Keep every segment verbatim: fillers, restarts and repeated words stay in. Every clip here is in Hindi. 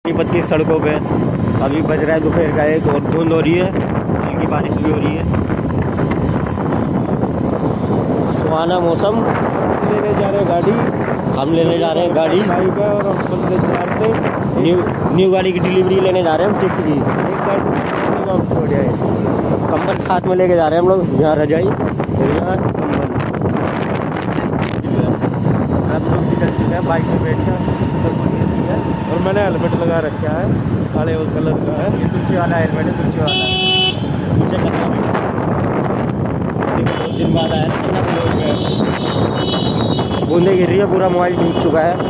पानीपत की सड़कों पे अभी बज रहा है दोपहर का एक और धुंध हो रही है, हल्की बारिश भी हो रही है। सुहाना मौसम। लेने जा रहे हैं गाड़ी, हम लेने जा रहे हैं गाड़ी बाइक है और हम बंदे चार थे। न्यू न्यू गाड़ी की डिलीवरी लेने जा रहे हैं हम स्विफ्ट की। एक गाड़ी हम छोड़ आए, कंबल साथ में लेके जा रहे हैं हम लोग। यहाँ रजाई और यहाँ कंबल। हम लोग निकल चुके हैं बाइक में बैठ कर और मैंने हेलमेट लगा रखा है, काले कलर का है। ये तुलसी वाला हेलमेट है, तुलसी वाला नीचे करना भी दिन बाद आया ना, करना भी हो गया। बूंदे गिर रही है, पूरा मोबाइल भीग चुका है।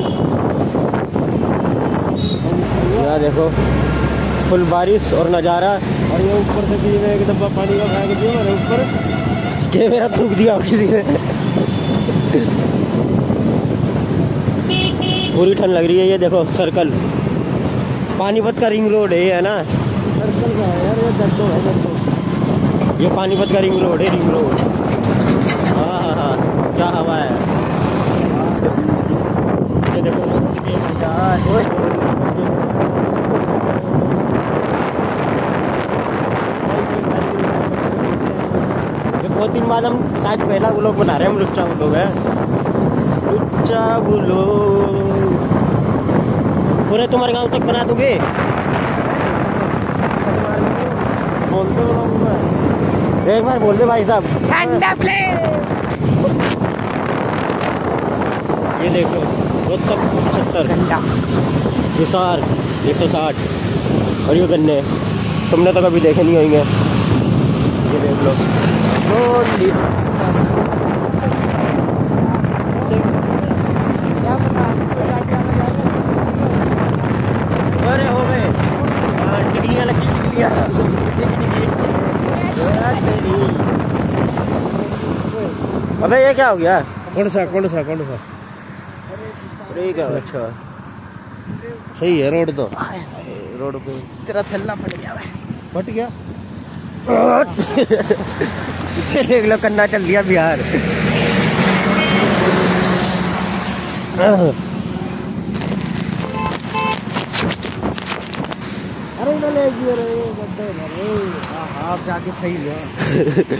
यहाँ देखो फुल बारिश और नज़ारा। और ये ऊपर से किसी ने एक डब्बा पानी का फेंक दिया मेरे ऊपर, कैमरा थूक दिया किसी ने। पूरी ठंड लग रही है। ये देखो सर्कल, पानीपत का रिंग रोड है, है ना। सर्कल का है यार, ये दर्दो है दर्दो। ये पानीपत का रिंग रोड है, रिंग रोड। हाँ हाँ हाँ, क्या हवा है। ये देखो बहुत दिन बाद हम शायद पहला व्लॉग बना रहे हैं हम लुच्चा व्लॉग है, लुच्चा व्लॉग। पूरे तुम्हारे गांव तक बना दोगे? बोल दो एक बार बोल दे भाई साहब। ठंडा प्ले। ये देखो रोहतक पचहत्तर, हिसार एक सौ साठ और ये गन्ने तुमने तो कभी देखे नहीं होंगे। ये देख लो। अरे हो गए टिकलियाँ लगी, टिकलियाँ। अबे ये क्या हो गया? कौन सा कौन सा कौन सा अरे क्या? अच्छा सही है रोड तो, रोड पे तेरा थल्ला फट गया है। फट गया। देख लो कन्ना चल दिया बिहार। अरे ना ले गया रे बड्डे रे। हां आप जाके सही है।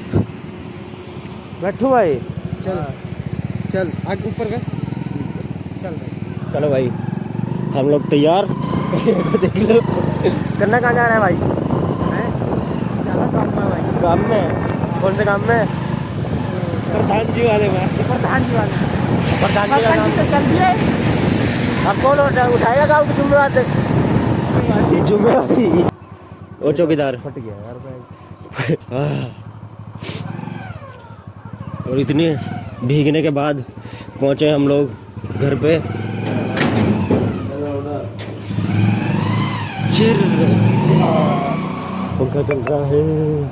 बैठो भाई। चल चल आगे ऊपर का चल भाई। चलो भाई हम लोग तैयार। देख लो कन्ना कहाँ जा रहा है भाई? चला काम में भाई। काम में? कौन से काम में? प्रधान जी वाले में। प्रधान जी वाले प्रधान जी का काम से चल दिए। अब कौन उठाएगा गाँव की जिम्मेवारी? जिम्मेवारी वो चौकीदार। फट गया यार भाई। और इतने भीगने के बाद पहुंचे हम लोग घर पे। चिर पंखा चल रहा है।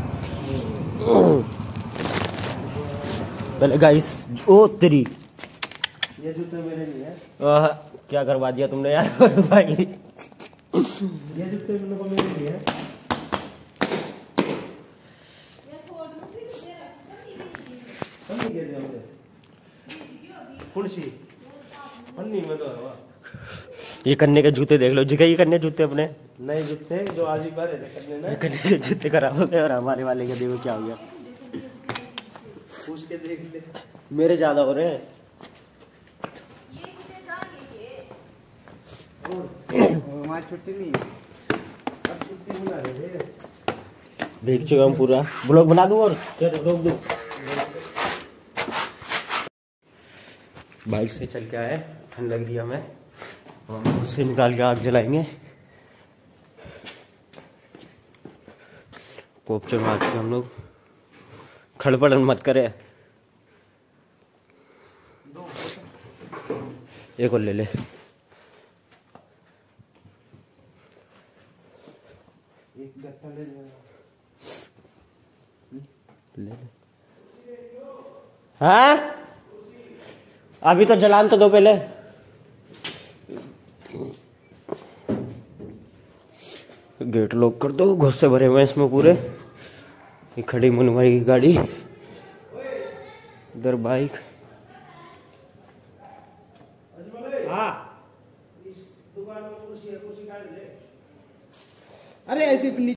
पहले गाइस ओ तेरी ये जूते मेरे लिए है। आह, क्या करवा दिया तुमने यार भाई। ये जूते मेरे को मेरे लिए है। कुर्सी पन्नी में तो है। ये कन्ने के जूते देख लो, जिगा ये कन्ने जूते अपने नए जूते जो आज ही बारे करने ना। ये कन्ने के जूते खराब हो गए और हमारे वाले के देखो क्या हो गया। पूछ के देख ले। मेरे ज्यादा हो रहे हैं। हमारी छुट्टी नहीं है, अब छुट्टी बुला रहे थे। भीग चुका हम पूरा। ब्लॉग बना दूं और क्या रोक दूं? बाइक से चल के आए, ठंड लग रही है हमें और उससे निकाल के आग जलाएंगे। कोपचे में आ चुके हम लोग। खड़पड़न मत करे। एक और ले ले। एक गत्ता ले ले ले हाँ अभी तो जलान तो दो पहले। गेट लॉक कर दो, घुस्से भरे हुए इसमें पूरे। ये खड़ी मुनवाई की गाड़ी, इधर बाइक। हाँ दुकान में कुर्सी अरे ऐसे